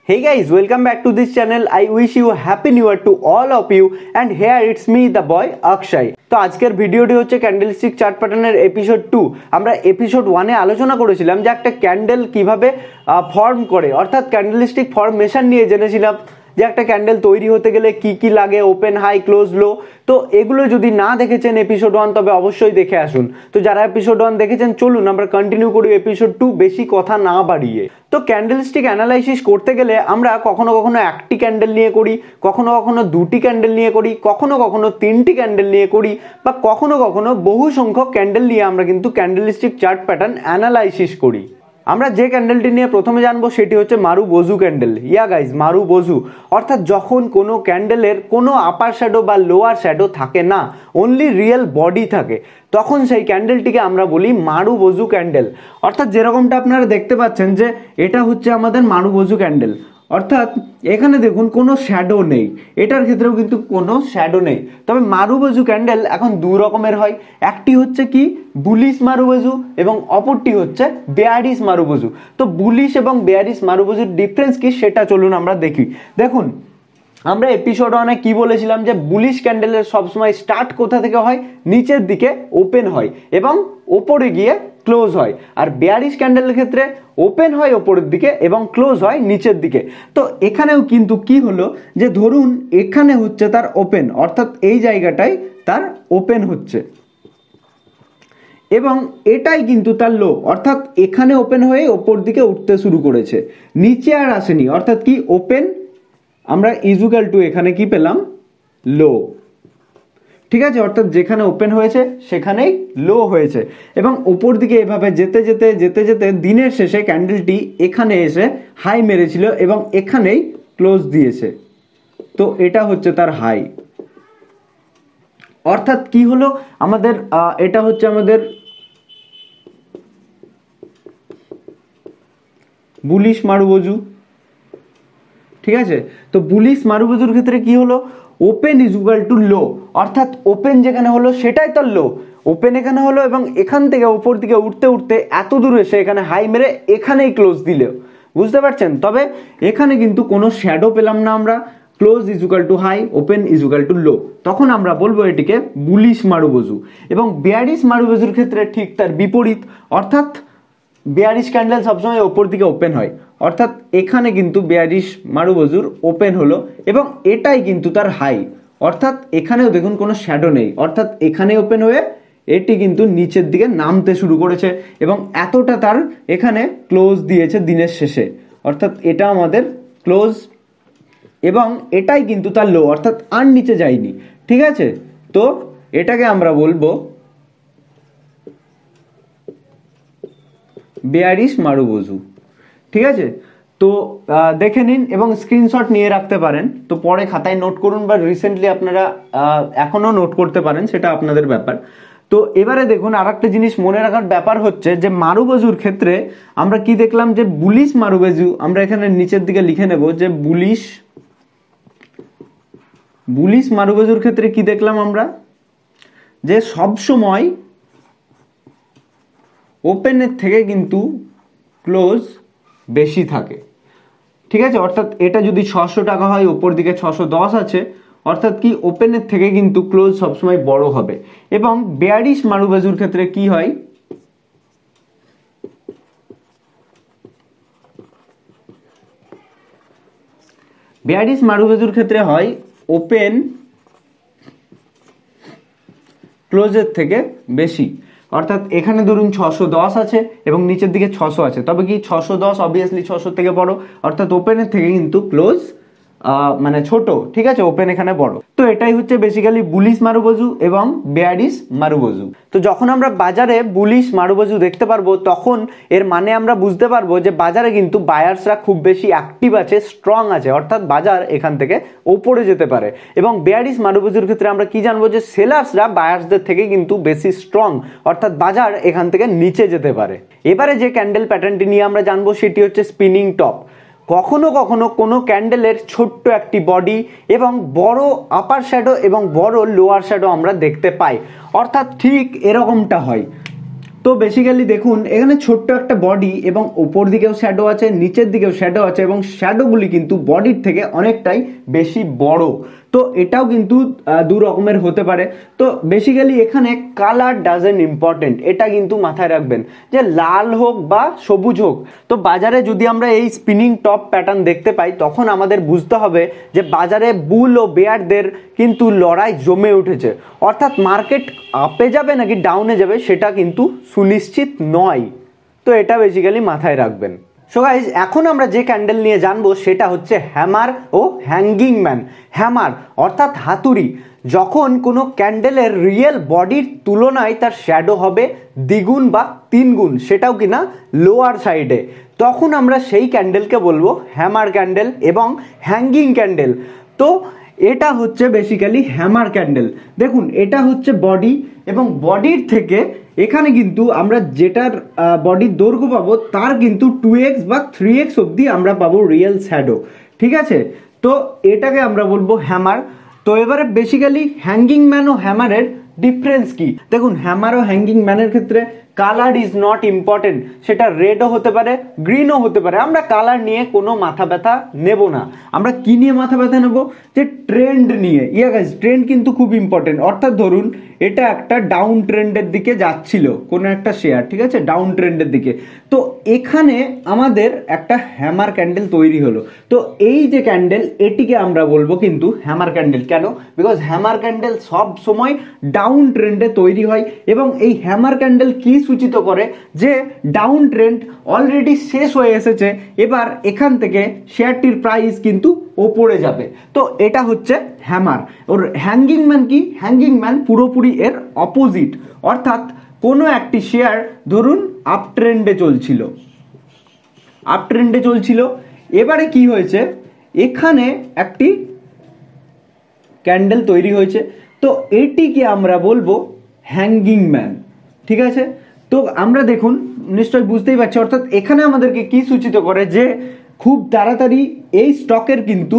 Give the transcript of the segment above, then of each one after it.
Hey guys, welcome back to this channel. I wish you a happy new year to all of you, and here it's me the boy Akshay. তো আজকের ভিডিওটি হচ্ছে candlestick chart প্যাটার্নের episode 2। আমরা episode 1 এ আলোচনা করেছিলাম যে একটা ক্যান্ডেল কিভাবে ফর্ম করে, অর্থাৎ ক্যান্ডেলস্টিক ফর্মেশন নিয়ে জেনেছিলাম যে একটা ক্যান্ডেল তৈরি হতে গেলে কি কি লাগে, ওপেন, হাই, ক্লোজ, লো। তো এগুলো যদি না দেখেছেন এপিসোড 1 তবে অবশ্যই দেখে আসুন। তো যারা এপিসোড 1 দেখেছেন চলুন আমরা কন্টিনিউ করি এপিসোড 2 বেশি কথা না বাড়িয়ে। তো ক্যান্ডেলস্টিক অ্যানালাইসিস করতে গেলে আমরা কখনো কখনো একটি ক্যান্ডেল নিয়ে করি, কখনো কখনো দুটি ক্যান্ডেল নিয়ে করি, কখনো কখনো তিনটি ক্যান্ডেল নিয়ে করি, বা কখনো কখনো বহু সংখ্যক ক্যান্ডেল নিয়ে আমরা কিন্তু ক্যান্ডেলস্টিক চার্ট প্যাটার্ন অ্যানালাইসিস করি। আমরা যে ক্যান্ডেলটি নিয়ে প্রথমে জানবো সেটি হচ্ছে মারুবোজু ক্যান্ডেল। ইয়া গাইজ, মারুবোজু অর্থাৎ যখন কোনো ক্যান্ডেলের কোনো আপার শ্যাডো বা লোয়ার শ্যাডো থাকে না, অনলি রিয়েল বডি থাকে, তখন সেই ক্যান্ডেলটিকে আমরা বলি মারুবোজু ক্যান্ডেল। অর্থাৎ যেরকমটা আপনারা দেখতে পাচ্ছেন যে এটা হচ্ছে আমাদের মারুবোজু ক্যান্ডেল, অর্থাৎ এখানে দেখুন কোনো শ্যাডো নেই, এটার ক্ষেত্রেও কিন্তু কোনো শ্যাডো নেই। তবে মারুবোজু ক্যান্ডেল এখন দু রকমের হয়, একটি হচ্ছে কি বুলিশ মারুবোজু এবং অপরটি হচ্ছে বেয়ারিশ মারুবোজু। তো বুলিশ এবং বেয়ারিশ মারুবোজুর ডিফারেন্স কি সেটা চলুন আমরা দেখি। দেখুন আমরা এপিসোড 1 কি বলেছিলাম যে বুলিশ ক্যান্ডেলের সবসময় স্টার্ট কোথা থেকে হয়, নিচের দিকে ওপেন হয় এবং ওপরে গিয়ে ক্লোজ হয়। আর বেয়ারিশ ক্যান্ডেলের ক্ষেত্রে ওপেন হয় ওপরের দিকে এবং ক্লোজ হয় নিচের দিকে। তো এখানেও কিন্তু কি হলো যে ধরুন এখানে হচ্ছে তার ওপেন, অর্থাৎ এই জায়গাটায় তার ওপেন হচ্ছে এবং এটাই কিন্তু তার লো, অর্থাৎ এখানে ওপেন হয়ে ওপর দিকে উঠতে শুরু করেছে, নিচে আর আসেনি, অর্থাৎ কি ওপেন, আমরা ইজুকাল টু এখানে কি পেলাম লো। ঠিক আছে, অর্থাৎ যেখানে ওপেন হয়েছে সেখানেই লো হয়েছে এবং ওপর দিকে এভাবে যেতে যেতে যেতে যেতে দিনের শেষে ক্যান্ডেলটি এখানে এসে হাই মেরেছিল এবং এখানেই ক্লোজ দিয়েছে। তো এটা হচ্ছে তার হাই, অর্থাৎ কি হলো আমাদের এটা হচ্ছে আমাদের বুলিশ মারুবোজু। ঠিক আছে, তো বুলিশ মারুবোজুর ক্ষেত্রে কি হলো, open is equal to low, অর্থাৎ ওপেন যেখানে হলো সেটাই তার লো। ওপেন এখানে হলো এবং এখান থেকে উপর দিকে উঠতে উঠতে এত দূর এসে এখানে হাই মেরে এখানেই ক্লোজ দিল, বুঝতে পারছেন। তবে এখানে কিন্তু কোনো শ্যাডো পেলাম না আমরা, close is equal to high, open is equal to low, তখন আমরা বলবো এটিকে বুলিশ মারুবোজু। এবং বেয়ারিশ মারুবোজুর ক্ষেত্রে ঠিক তার বিপরীত, অর্থাৎ বেয়ারিশ ক্যান্ডেল সবসময় ওপর দিকে ওপেন হয়, অর্থাৎ এখানে কিন্তু বেয়ারিশ মারুবোজুর ওপেন হলো এবং এটাই কিন্তু তার হাই, অর্থাৎ এখানেও দেখুন কোনো শ্যাডো নেই, অর্থাৎ এখানে ওপেন হয়ে এটি কিন্তু নিচের দিকে নামতে শুরু করেছে এবং এতটা তার এখানে ক্লোজ দিয়েছে দিনের শেষে, অর্থাৎ এটা আমাদের ক্লোজ এবং এটাই কিন্তু তার লো, অর্থাৎ আর নিচে যায়নি। ঠিক আছে, তো এটাকে আমরা বলবো বেয়ারিশ মারুবোজু। ঠিক আছে, তো দেখে নিন এবং স্ক্রিনশট নিয়ে রাখতে পারেন, তো পরে খাতায় নোট করুন বা রিসেন্টলি আপনারা এখনো নোট করতে পারেন, সেটা আপনাদের ব্যাপার। তো এবারে দেখুন আর একটা জিনিস মনে রাখার ব্যাপার হচ্ছে যে মারুবোজুর ক্ষেত্রে আমরা কি দেখলাম যে বুলিশ মারুবোজু, আমরা এখানে নিচের দিকে লিখে নেব যে বুলিশ মারুবোজুর ক্ষেত্রে কি দেখলাম আমরা, যে সবসময় ওপেনের থেকে কিন্তু ক্লোজ বেশি থাকে। ঠিক আছে, অর্থাৎ এটা যদি 600 টাকা হয় ওপর দিকে 610 আছে, অর্থাৎ কি ওপেনের থেকে কিন্তু ক্লোজ সবসময় বড় হবে। এবং বেয়ারিশ মারুবোজুর ক্ষেত্রে কি হয়, বেয়ারিশ মারুবোজুর ক্ষেত্রে হয় ওপেন ক্লোজের থেকে বেশি, অর্থাৎ এখানে ধরুন 610 আছে এবং নিচের দিকে 600 আছে, তবে কি 610 অবভিয়াসলি 600 থেকে বড়, অর্থাৎ ওপেনের থেকে কিন্তু ক্লোজ মানে ছোট। ঠিক আছে, ওপেন এখানে বড়। তো এটাই হচ্ছে বেসিক্যালি বুলিশ মারুবোজু এবং বেয়ারিশ মারুবোজু। তো যখন আমরা বাজারে বুলিশ মারুবোজু দেখতে পারবো তখন এর মানে আমরা বুঝতে পারবো যে বাজারে কিন্তু বায়ার্সরা খুব বেশি অ্যাক্টিভ আছে, স্ট্রং আছে, অর্থাৎ বাজার এখান থেকে ওপরে যেতে পারে। এবং বেয়ারিশ মারুবোজুর ক্ষেত্রে আমরা কি জানবো যে সেলার্সরা বায়ার্সদের থেকে কিন্তু বেশি স্ট্রং, অর্থাৎ বাজার এখান থেকে নিচে যেতে পারে। এবারে যে ক্যান্ডেল প্যাটার্নটি নিয়ে আমরা জানবো সেটি হচ্ছে স্পিনিং টপ। কখনো কখনো কোনো ক্যান্ডেলের ছোট্ট একটি বডি এবং বড় আপার শ্যাডো এবং বড় লোয়ার শ্যাডো আমরা দেখতে পাই, অর্থাৎ ঠিক এরকমটা হয়। তো বেসিক্যালি দেখুন এখানে ছোট্ট একটা বডি এবং উপর দিকেও শ্যাডো আছে, নিচের দিকেও শ্যাডো আছে এবং শ্যাডোগুলি কিন্তু বডির থেকে অনেকটাই বেশি বড়। তো এটাও কিন্তু দু রকমের হতে পারে। তো বেসিক্যালি এখানে কালার ডাজেন্ট ইম্পর্টেন্ট, এটা কিন্তু মাথায় রাখবেন যে লাল হোক বা সবুজ হোক। তো বাজারে যদি আমরা এই স্পিনিং টপ প্যাটার্ন দেখতে পাই তখন আমাদের বুঝতে হবে যে বাজারে বুল ও বেয়ারদের কিন্তু লড়াই জমে উঠেছে, অর্থাৎ মার্কেট আপে যাবে নাকি ডাউনে যাবে সেটা কিন্তু সুনিশ্চিত নয়। তো এটা বেসিক্যালি মাথায় রাখবেন। সো গাইজ এখন আমরা যে ক্যান্ডেল নিয়ে জানবো সেটা হচ্ছে হ্যামার ও হ্যাঙ্গিং ম্যান। হ্যামার অর্থাৎ হাতুড়ি, যখন কোনো ক্যান্ডেলের রিয়েল বডির তুলনায় তার শ্যাডো হবে দ্বিগুণ বা তিনগুণ, সেটাও কিনা লোয়ার সাইডে, তখন আমরা সেই ক্যান্ডেলকে বলবো হ্যামার ক্যান্ডেল এবং হ্যাঙ্গিং ক্যান্ডেল। তো এটা হচ্ছে বেসিক্যালি হ্যামার ক্যান্ডেল। দেখুন এটা হচ্ছে বডি এবং বডির থেকে এখানে কিন্তু আমরা যেটার বডির দৈর্ঘ্য পাবো তার কিন্তু 2x বা 3x অবধি আমরা পাবো রিয়েল শ্যাডো, ঠিক আছে। তো এটাকে আমরা বলবো হ্যামার। তো এবারে বেসিক্যালি হ্যাঙ্গিং ম্যান ও হ্যামারের ডিফারেন্স কি? দেখুন হ্যামার ও হ্যাঙ্গিং ম্যানের ক্ষেত্রে কালার ইজ নট ইম্পর্টেন্ট, সেটা রেডও হতে পারে গ্রিনও হতে পারে। আমরা কালার নিয়ে কোনো মাথা ব্যথা নেব না। আমরা কি নিয়ে মাথা ব্যথা নেব? যে ট্রেন্ড নিয়ে। গাইস ট্রেন্ড কিন্তু খুব ইম্পর্টেন্ট। অর্থাৎ ধরুন এটা একটা ডাউন ট্রেন্ডের দিকে যাচ্ছিল কোনো একটা শেয়ার, ঠিক আছে, ডাউন ট্রেন্ডের দিকে। তো এখানে আমাদের একটা হ্যামার ক্যান্ডেল তৈরি হলো। তো এই যে ক্যান্ডেল এটিকে আমরা বলবো কিন্তু হ্যামার ক্যান্ডেল। কেন? বিকজ হ্যামার ক্যান্ডেল সব সময় ডাউন ট্রেন্ডে তৈরি হয় এবং এই হ্যামার ক্যান্ডেল কি সূচিত করে যে ডাউন ট্রেন্ড অলরেডি শেষ হয়ে এসেছে, এবার এখান থেকে শেয়ারটির প্রাইস কিন্তু ওপরে যাবে। তো এটা হচ্ছে হ্যামার। ওর হ্যাঙ্গিং ম্যান কি? হ্যাঙ্গিং ম্যান পুরোপুরি এর অপোজিট। অর্থাৎ কোনো একটি শেয়ার ধরুন আপ ট্রেন্ডে চলছিল, এবারে কি হয়েছে, এখানে একটি ক্যান্ডেল তৈরি হয়েছে। তো এটিকে আমরা বলবো হ্যাঙ্গিং ম্যান, ঠিক আছে। তো আমরা দেখুন নিশ্চয়ই বুঝতেই পারছি, অর্থাৎ এখানে আমাদেরকে কি সূচিত করে যে খুব তাড়াতাড়ি এই স্টকের কিন্তু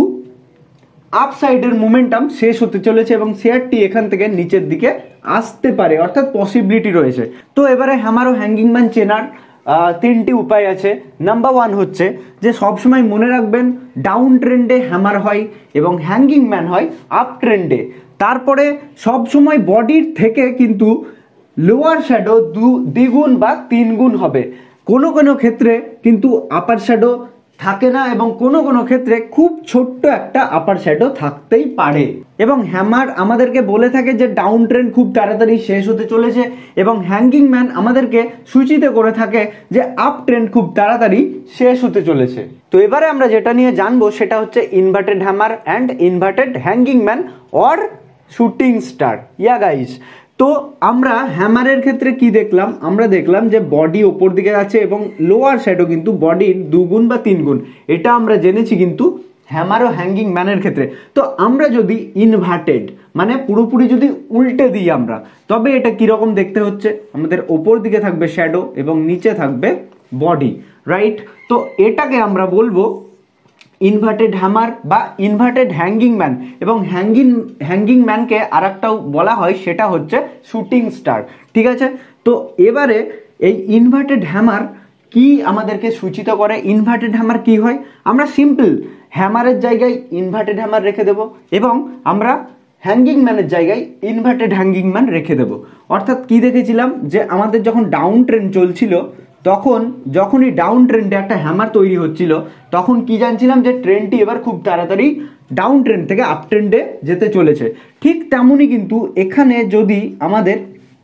আপসাইডের মোমেন্টাম শেষ হতে চলেছে এবং শেয়ারটি এখান থেকে নিচের দিকে আসতে পারে, অর্থাৎ পসিবিলিটি রয়েছে। তো এবারে হ্যামার ও হ্যাঙ্গিং ম্যান চেনার তিনটি উপায় আছে। নাম্বার 1 হচ্ছে যে সবসময় মনে রাখবেন ডাউন ট্রেন্ডে হ্যামার হয় এবং হ্যাঙ্গিং ম্যান হয় আপ ট্রেন্ডে। তারপরে সবসময় বডির থেকে কিন্তু লোয়ার শ্যাডো দ্বিগুণ বা তিনগুণ হবে। কোনো কোনো ক্ষেত্রে কিন্তু আপার শ্যাডো থাকে না এবং কোনো কোনো ক্ষেত্রে খুব ছোট্ট একটা আপার শ্যাডো থাকতেই পারে। এবং হ্যামার আমাদেরকে বলে থাকে যে ডাউন ট্রেন্ড খুব তাড়াতাড়ি শেষ হতে চলেছে এবং হ্যাঙ্গিং ম্যান আমাদেরকে সূচিত করে থাকে যে আপ ট্রেন্ড খুব তাড়াতাড়ি শেষ হতে চলেছে। তো এবারে আমরা যেটা নিয়ে জানবো সেটা হচ্ছে inverted hammer and inverted hanging man or shooting star. Guys, তো আমরা হ্যামারের ক্ষেত্রে কি দেখলাম? আমরা দেখলাম যে বডি ওপর দিকে আছে এবং লোয়ার শ্যাডো কিন্তু বডির দুগুণ বা তিনগুণ। এটা আমরা জেনেছি কিন্তু হ্যামার ও হ্যাঙ্গিং ম্যানের ক্ষেত্রে। তো আমরা যদি ইনভার্টেড মানে পুরোপুরি যদি উল্টে দিই আমরা, তবে এটা কিরকম দেখতে হচ্ছে? আমাদের ওপর দিকে থাকবে শ্যাডো এবং নিচে থাকবে বডি, রাইট? তো এটাকে আমরা বলবো ইনভার্টেড হ্যামার বা ইনভার্টেড হ্যাঙ্গিং ম্যান। এবং হ্যাঙ্গিং ম্যানকে আর একটাও বলা হয়, সেটা হচ্ছে শুটিং স্টার, ঠিক আছে। তো এবারে এই ইনভার্টেড হ্যামার কি আমাদেরকে সূচিত করে? ইনভার্টেড হ্যামার কি হয়? আমরা সিম্পল হ্যামারের জায়গায় ইনভার্টেড হ্যামার রেখে দেব এবং আমরা হ্যাঙ্গিং ম্যানের জায়গায় ইনভার্টেড হ্যাঙ্গিং ম্যান রেখে দেব। অর্থাৎ কি দেখেছিলাম যে আমাদের যখন ডাউন ট্রেন্ড চলছিল তখন যখনই ডাউন ট্রেন্ডে একটা হ্যামার তৈরি হচ্ছিল তখন কি জানছিলাম যে ট্রেন্ডটি এবার খুব তাড়াতাড়ি ডাউন ট্রেন্ড থেকে আপ ট্রেন্ডে যেতে চলেছে। ঠিক তেমনই কিন্তু এখানে যদি আমাদের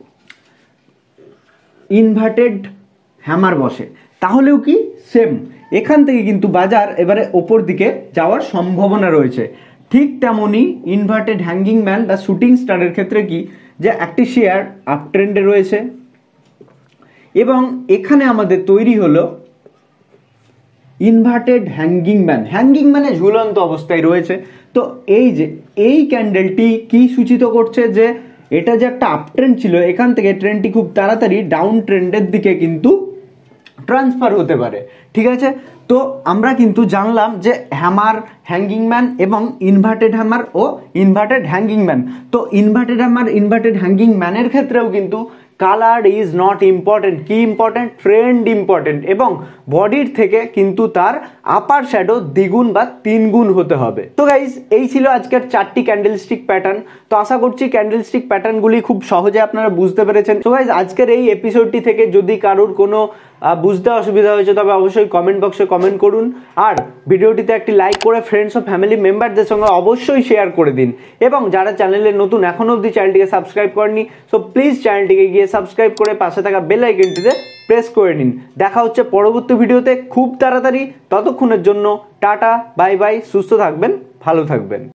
ইনভার্টেড হ্যামার বসে তাহলেও কি সেম, এখান থেকে কিন্তু বাজার এবারে ওপর দিকে যাওয়ার সম্ভাবনা রয়েছে। ঠিক তেমনই ইনভার্টেড হ্যাঙ্গিং ম্যান বা শুটিং স্টারের ক্ষেত্রে কি, যে একটি শেয়ার আপ ট্রেন্ডে রয়েছে এবং এখানে আমাদের তৈরি হলো ইনভার্টেড হ্যাঙ্গিং ম্যান। হ্যাঙ্গিং মানে ঝুলন্ত অবস্থায় রয়েছে। তো এই যে এই ক্যান্ডেলটি কি সূচিত করছে? যে এটা যে একটা আপ ট্রেন্ড ছিল, এখান থেকে ট্রেন্ডটি খুব তাড়াতাড়ি ডাউন ট্রেন্ডের দিকে কিন্তু ট্রান্সফার হতে পারে, ঠিক আছে। তো আমরা কিন্তু জানলাম যে হ্যামার, হ্যাঙ্গিং ম্যান এবং ইনভার্টেড হ্যামার ও ইনভার্টেড হ্যাঙ্গিং ম্যান। তো ইনভার্টেড হ্যামার, ইনভার্টেড হ্যাঙ্গিং ম্যানের ক্ষেত্রেও কিন্তু কালার ইজ নট ইম্পর্টেন্ট। কি ইম্পর্টেন্ট? Trend important. এবং বডির থেকে কিন্তু তার আপার শ্যাডো দ্বিগুণ বা তিনগুণ হতে হবে। তো গাইজ এই ছিল আজকের 4টি ক্যান্ডেলস্টিক প্যাটার্ন। তো আশা করছি ক্যান্ডেলস্টিক প্যাটার্নগুলি খুব সহজে আপনারা বুঝতে পেরেছেন। তো গাইজ আজকের এই এপিসোডটি থেকে যদি কারোর কোনো বুঝতে অসুবিধা হয়েছে তবে অবশ্যই কমেন্ট বক্সে কমেন্ট করুন, আর ভিডিওটিতে একটি লাইক করে ফ্রেন্ডস ও ফ্যামিলি মেম্বারদের সঙ্গে অবশ্যই শেয়ার করে দিন। এবং যারা চ্যানেলে নতুন এখনও অবধি চ্যানেলটিকে সাবস্ক্রাইব করেনি, সো প্লিজ চ্যানেলটিকে গিয়ে সাবস্ক্রাইব করে পাশে থাকা বেল আইকনটিতে প্রেস করে নিন। দেখা হচ্ছে পরবর্তী ভিডিওতে খুব তাড়াতাড়ি। ততক্ষণের জন্য টাটা, বাই বাই, সুস্থ থাকবেন, ভালো থাকবেন।